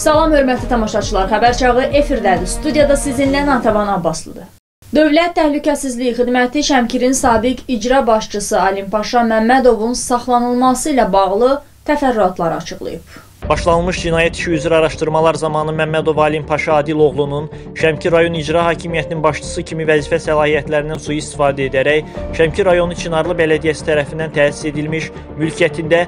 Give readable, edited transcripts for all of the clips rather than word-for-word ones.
Salam hörmətli tamaşaçılar, xəbər çağı efirdədir. Studiyada sizinlə Natavan Abbaslıdır. Dövlət Təhlükəsizliyi Xidməti Şəmkirin sabiq icra başçısı Alim Paşa Məmmədovun saxlanılması ilə bağlı təfərrüatlar açıqlayıb. Başlanılmış cinayət işi üzrə araşdırmalar zamanı Məmmədov Alim Paşa Adiloğlu'nun Şəmkir rayon icra hakimiyyətinin başçısı kimi vəzifə səlahiyyətlərindən sui-istifadə edərək Şəmkir rayonu Çınarlı Bələdiyyəsi tərəfindən təsis edilmiş mülkiyyətində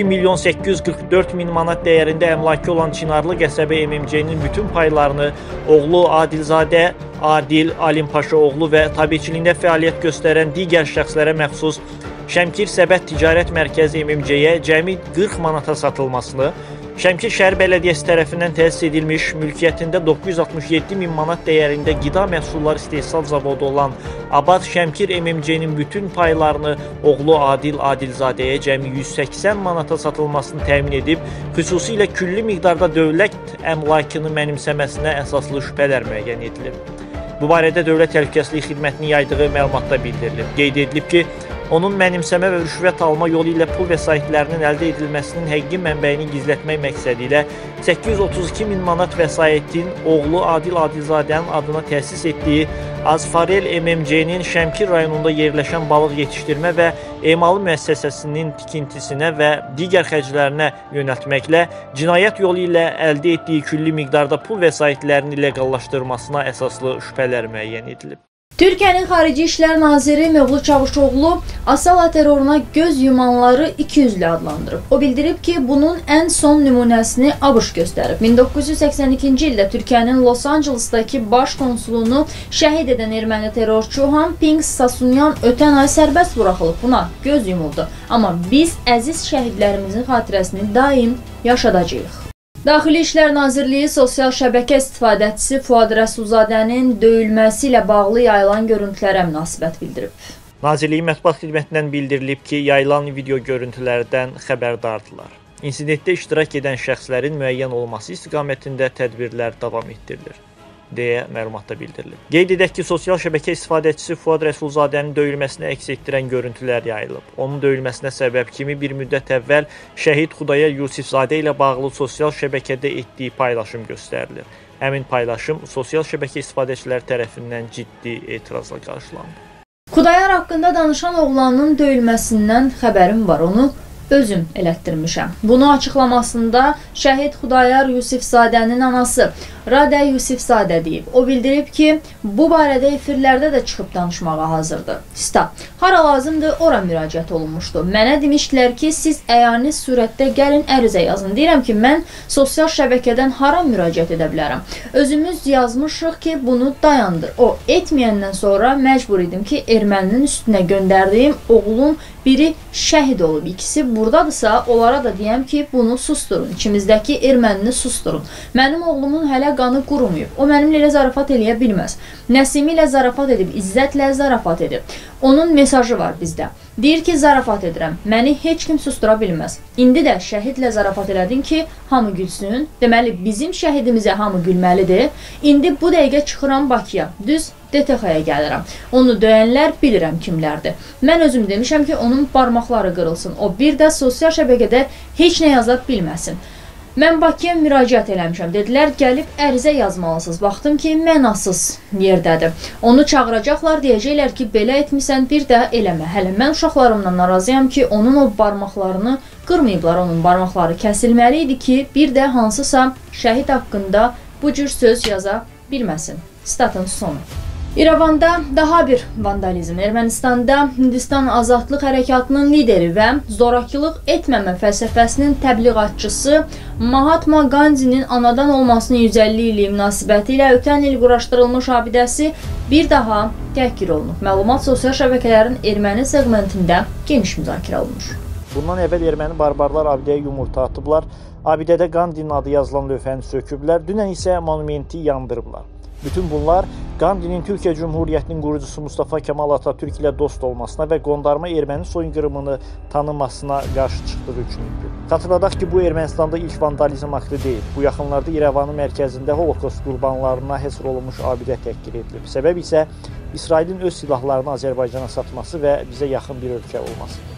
2.844.000 manat dəyərində əmlaki olan Çınarlı qəsəbə MMC-nin bütün paylarını oğlu Adilzadə Adil Alim Paşa oğlu və tabiçiliyində fəaliyyət göstərən digər şəxslərə məxsus Şəmkir Səbət Ticarət Mərkəzi MMC-yə cəmi 40 manata satılmasını, Şəmkir Şəhər Bələdiyyəsi tərəfindən təsis edilmiş mülkiyyətində 967.000 manat dəyərində qida məhsulları istehsal zavodu olan Abad Şəmkir MMC-nin bütün paylarını oğlu Adil Adilzadəyə cəmi 180 manata satılmasını təmin edib, xüsusilə külli miqdarda dövlət əmlakını mənimsəməsinə əsaslı şübhələr müəyyən edilib. Bu barədə Dövlət Təhlükəsizliyi Xidmətinin yaydığı məlumatda bildirilib. Qeyd edilib ki, onun mənimsəmə və rüşvət alma yolu ilə pul vəsaitlərinin əldə edilməsinin həqiqi mənbəyini gizlətmək məqsədi ilə 832.000 manat vəsaitin oğlu Adil Adilzadənin adına təsis etdiyi Azfarel MMC-nin Şəmkir rayonunda yerləşən balıq yetişdirmə və emalı müəssisəsinin tikintisinə və digər xərclərinə yönəltməklə cinayət yolu ilə əldə etdiyi külli miqdarda pul vəsaitlərini leqallaşdırmasına əsaslı şübhələr müəyyən edilib. Türkiyənin Xarici İşlər Naziri Mövlud Çavuşoğlu Asala terroruna göz yumanları ikiyüzlü adlandırıb. O bildirib ki, bunun ən son nümunəsini ABŞ göstərib. 1982-ci ildə Türkiyənin Los Angeles'daki baş konsulunu şəhid edən erməni terrorçu Han Ping Sasunyan ötən ay sərbəst buraxılıb. Buna göz yumuldu. Amma biz əziz şəhidlərimizin xatirəsini daim yaşadacağıq. Daxili İşlər Nazirliyi sosial şəbəkə istifadəçisi Fuad Rəsulzadənin döyülməsi ilə bağlı yayılan görüntülərə münasibət bildirib. Nazirliyin mətbuat xidmətindən bildirilib ki, yayılan video görüntülərdən xəbərdardılar. İnsidentdə iştirak edən şəxslərin müəyyən olması istiqamətində tədbirlər davam etdirilir, deyə məlumatda bildirilib. Qeyd edək ki, sosial şəbəkə istifadəçisi Fuad Rəsulzadənin döyülməsini əks etdirən görüntülər yayılıb. Onun döyülməsinə səbəb kimi bir müddət əvvəl şəhid Xudayar Yusifzadə ilə bağlı sosial şəbəkədə etdiyi paylaşım göstərilir. Həmin paylaşım sosial şəbəkə istifadəçiləri tərəfindən ciddi etirazla qarşılandı. Xudayar haqqında danışan oğlanın döyülməsindən xəbərim var, onu özüm elətdirmişəm. Bunu açıqlamasında şəhid Xudayar Yusifzadənin anası Radə Yusifzadə deyib. O bildirib ki, bu barədə efirlərdə də çıxıb danışmağa hazırdır. Stat, hara lazımdır, ora müraciət olunmuşdu. Mənə demişdilər ki, siz əyani surətdə gəlin ərizə yazın. Deyirəm ki, mən sosial şəbəkədən hara müraciət edə bilərəm. Özümüz yazmışıq ki, bunu dayandır. O etməyəndən sonra məcbur idim ki, erməninin üstünə göndərdiyim oğlum biri şəhid olub. İkisi buradadırsa, onlara da deyəm ki, bunu susturun. İçimizdəki ermənini susturun. Mənim oğlumun hələ qanı qurumayıb. O mənimlə elə zarafat eləyə bilməz. Nəsimi ilə zarafat edib, İzzətlə zarafat edib. Onun mesajı var bizdə. Deyir ki, zarafat edirəm. Məni heç kim sustura bilməz. İndi də şəhidlə zarafat elədin ki, hamı gülsün. Deməli, bizim şəhidimizə hamı gülməlidir. İndi bu dəqiqə çıxıram Bakıya. Düz DTX-yə gəlirəm. Onu döyənlər bilirəm kimlərdir. Mən özüm demişəm ki, onun barmaqları qırılsın. O bir də sosial şəbəkədə heç nə yaza bilməsin. Mən Bakıya müraciət eləmişəm. Dedilər, gəlib ərizə yazmalısınız. Baxdım ki, mənasız yerdədir. Onu çağıracaqlar, deyəcəklər ki, belə etmirsən, bir də eləmə. Hələ mən uşaqlarımdan narazıyam ki, onun o barmaqlarını qırmayıblar. Onun barmaqları kəsilməli idi ki, bir də hansısa şəhid haqqında bu cür söz yaza bilməsin. Statın sonu. İrəvanda daha bir vandalizm. Ermənistanda Hindistan Azadlıq Hərəkatının lideri və zorakılıq etməmə fəlsəfəsinin təbliğatçısı Mahatma Gandhinin anadan olmasının 150 ili münasibəti ilə ötən il quraşdırılmış abidəsi bir daha təhqir olunub. Məlumat sosial şəbəkələrin erməni seqmentində geniş müzakirə olunur. Bundan əvvəl erməni barbarlar abidəyə yumurta atıblar. Abidədə Gandhinin adı yazılan lövhəni söküblər. Dünən isə monumenti yandırıblar. Bütün bunlar Gandhinin Türkiyə Cümhuriyyətinin qurucusu Mustafa Kemal Atatürk ilə dost olmasına və qondarma erməni soyqırımını tanımasına qarşı çıxdığı üçün idi. Xatırladaq ki, bu Ermənistanda ilk vandalizm aktı deyil. Bu yaxınlarda İrəvanın mərkəzində Holokost qurbanlarına həsr olunmuş abidə təhqir edilib. Səbəb isə İsrailin öz silahlarını Azərbaycana satması və bizə yaxın bir ölkə olmasıdır.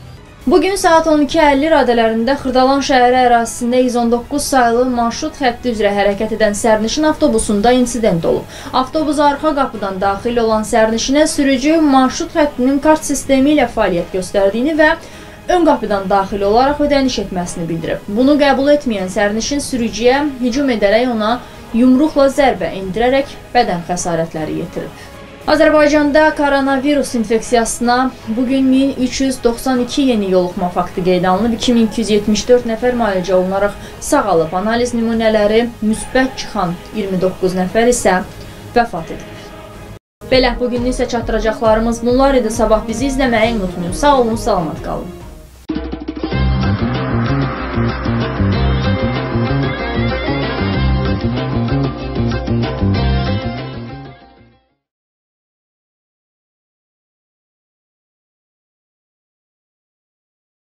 Bugün saat 12:50 radələrində Xırdalan şəhəri ərazisində 119 sayılı marşrut xətti üzrə hərəkət edən sərnişin avtobusunda insident olub. Avtobus arxa qapıdan daxil olan sərnişinə sürücü marşrut xəttinin kart sistemi ilə fəaliyyət göstərdiyini və ön qapıdan daxil olaraq ödəniş etməsini bildirib. Bunu qəbul etməyən sərnişin sürücüyə hücum edərək ona yumruqla zərbə endirərək bədən xəsarətləri yetirib. Azərbaycanda koronavirus infeksiyasına bugün 1392 yeni yoluxma faktı qeydə alınıb, 2274 nəfər müalicə olunaraq sağalıb. Analiz nümunələri müsbət çıxan 29 nəfər isə vəfat edib. Belə, bugün isə çatdıracaqlarımız bunlar idi. Sabah bizi izləməyi unutmayın. Sağ olun, salamat qalın.